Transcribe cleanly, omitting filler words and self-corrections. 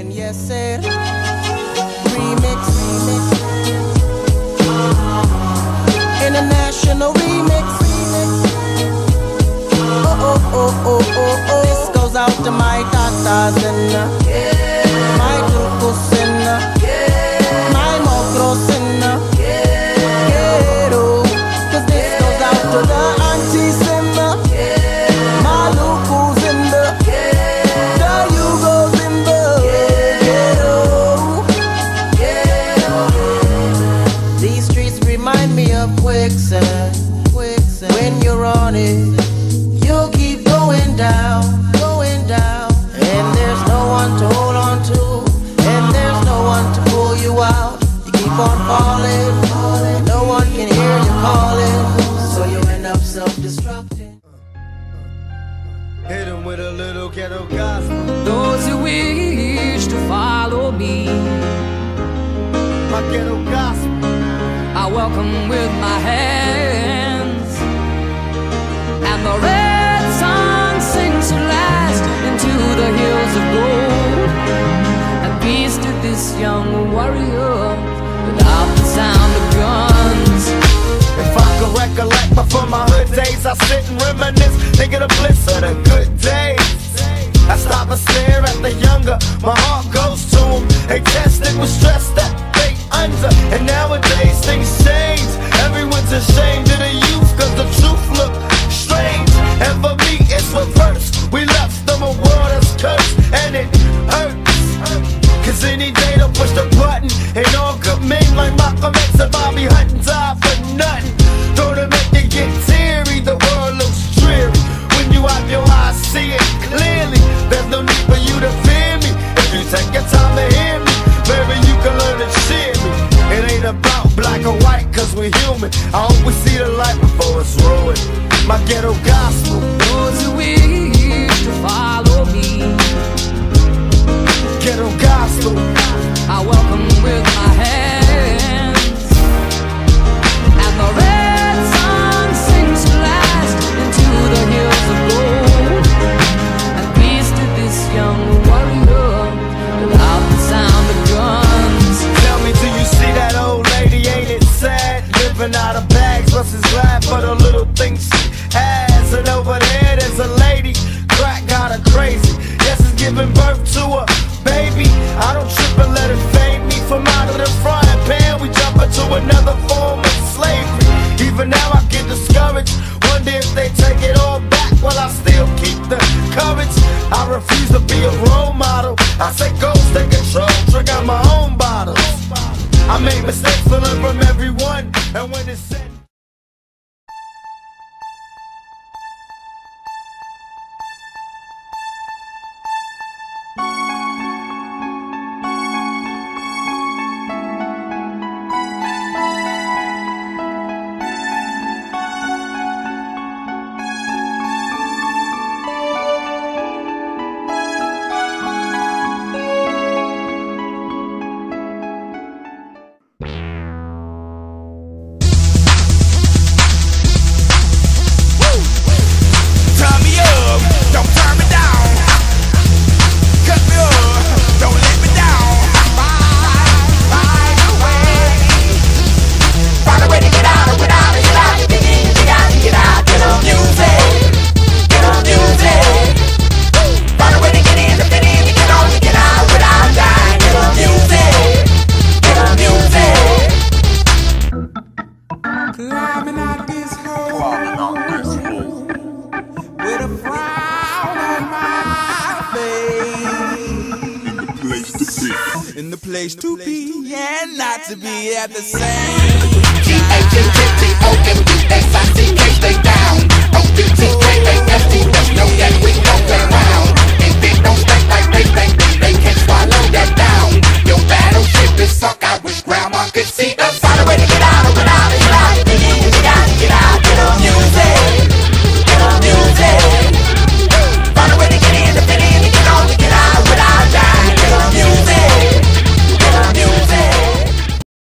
and yes, sir. Remix. International remix. Oh. This goes out to my tatas and my tucos and my mocros and cause this goes out to the aunties and my lucos and the Yugos in the These streets remind me of quicksand. When you're on it, you'll keep going down. And there's no one to hold on to, and there's no one to pull you out. You keep on falling, no one can hear you calling, so you end up self-destructing. Hit him with a little ghetto gospel. Those who wish to follow me, My ghetto gospel. I welcome with my hands, and the red sun sinks at last into the hills of gold, and peace to this young warrior without the sound of guns. If I could recollect before my hood days, I sit and reminisce, thinking of bliss of the good days. I stop and stare at the younger, my heart goes to them. They tested with stress that they under, and nowadays things change. Everyone's ashamed of the youth, cause the truth look strange. And for me it's reverse, we left them a world that's cursed, and it hurts. Cause any day they'll push the button, and all good men like Malcolm X and Bobby Hutton die for nothing. Don't it make you get teary, the world looks dreary. When you have your eyes, see it clearly. There's no need for you to fear me. If you take your time to hear me, maybe you can learn to cheer me. It ain't about black or white, cause we're human. I hope we see the light before it's ruined. My ghetto gospel. Those who wish to follow me, Ghetto gospel. I welcome with my hands, and the red sun sinks at last into the hills of gold, and peace to this young warrior without the sound of guns. Tell me, do you see that old lady? Ain't it sad? Living out of bags, versus glad for the little things she has. And over there, there's a lady, crack got her crazy. Yes, it's giving birth to a baby. I don't trip and let it fade me. From out of the frying pan, we jump into another form of slavery. Even now I get discouraged, wonder if they take it all back while I still keep the courage. I refuse to be a role model. I say go, take control, drink out my own bottles. I make mistakes, but learn from everyone. And when it's said, Climbing out this hole with a frown on my face. In the place to be and not to be at the same time.